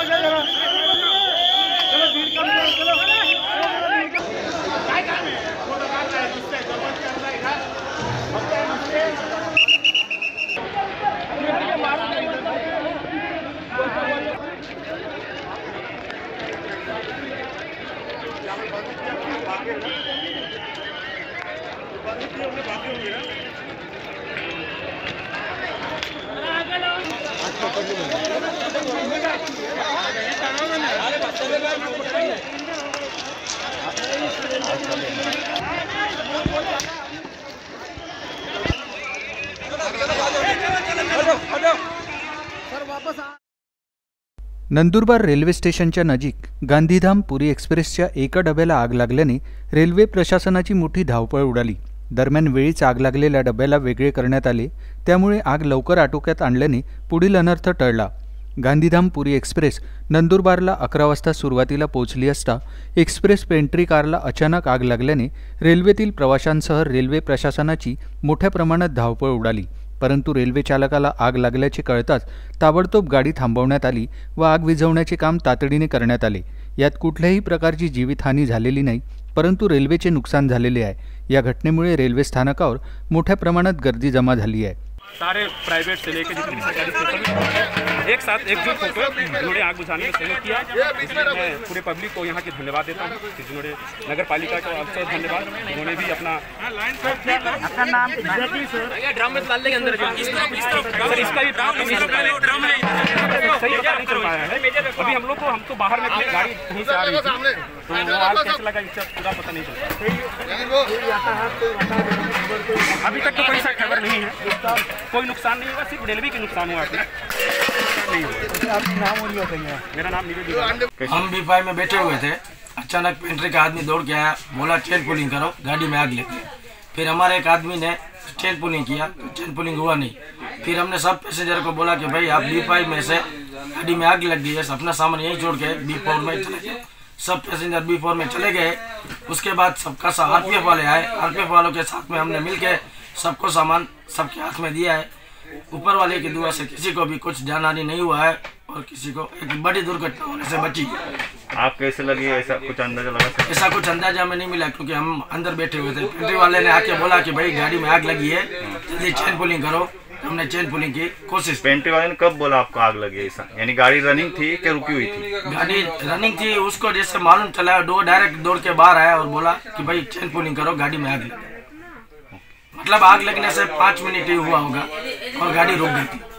Nandurbar railway स्टेशनच्या नजीक गांधीधाम पुरी एक्सप्रेसच्या एका डब्याला आग लागल्याने रेल्वे प्रशासनाची मोठी धावपळ उडाली। दरम्यान वेळीच आग लागलेल्या डब्याला वेगळे करण्यात आले, त्यामुळे आग लवकर आटोक्यात आणल्याने पुढील अनर्थ टळला। गांधीधाम पुरी एक्सप्रेस नंदुरबारला 11 वाजता सुरुवातीला पोहोचली असता एक्सप्रेस पेंट्री कारला अचानक आग लागल्याने रेल्वेतील प्रवाशांसह रेल्वे प्रशासनाची मोठ्या प्रमाणात धावपळ उडाली। परंतु रेल्वे चालकाला आग लागल्याचे कळताच ताबडतोब गाडी थांबवण्यात आली व आग विझवण्याचे काम तातडीने करण्यात आले। यात कुठल्याही प्रकारची जीवितहानी झालेली नाही, परंतु रेल्वेचे नुकसान झालेले आहे। या घटनेमुळे रेल्वे स्थानकावर मोठ्या प्रमाणात गर्दी जमा झाली आहे। सारे प्राइवेट से लेकर जितने सरकारी स्टेशन एक साथ एकजुट होकर जिन्होंने आग बुझाने में सहयोग किया, मैं पूरे पब्लिक को यहाँ के धन्यवाद देता हूँ। जिन्होंने नगर पालिका को अवसर धन्यवाद, उन्होंने भी अपना नाम ड्रम में डालने के अंदर सर इसका भी सही पता नहीं चल पाया है। अभी हम तो बाहर में अपनी गाड़ी कहीं से आ रही थी, तो वो आग कैसे लगा इसका पूरा पता नहीं चलता। अभी तक तो कोई सा खबर नहीं है, कोई नुकसान नहीं हुआ, सिर्फ रेलवे के नुकसान हुआ है। मेरा नाम निवेदित। हम B5 में बैठे हुए थे, अचानक पेंट्री का आदमी दौड़ के आया, बोला चेन पुलिंग करो, गाड़ी में आग लगी। फिर हमारे एक आदमी ने चेन पुलिंग किया, तो चेन पुलिंग हुआ नहीं। फिर हमने सब पैसेंजर को बोला कि भाई आप B5 में से गाड़ी में आग लग गई है, अपना सामान यहीं छोड़ के B4 में चले गए। सब पैसेंजर B4 में चले गए। उसके बाद सबका RPF वाले आए, RPF वालों के साथ में हमने मिलके सबको सामान सबके हाथ में दिया है। ऊपर वाले की दुआ से किसी को भी कुछ जानहानि नहीं हुआ है और किसी को एक बड़ी दुर्घटना होने से बची। आप कैसे लगी, ऐसा कुछ अंदाजा लगा? ऐसा कुछ अंदाजा हमें नहीं मिला, क्योंकि हम अंदर बैठे हुए थे। पेंट्री वाले ने आके बोला कि भाई गाड़ी में आग लगी है, जल्दी चेन पुलिंग करो। हमने चेन पुलिंग की कोशिश। पेंट्री वाले ने कब बोला आपको आग लगी? ऐसा यानी गाड़ी रनिंग थी क्या रुकी हुई थी? गाड़ी रनिंग थी, उसको जैसे मालूम चला डायरेक्ट दौड़ के बाहर आया और बोला कि भाई चेन पुलिंग करो, गाड़ी में आग लगी। मतलब आग लगने से 5 मिनट ही हुआ होगा और गाड़ी रुक गई थी।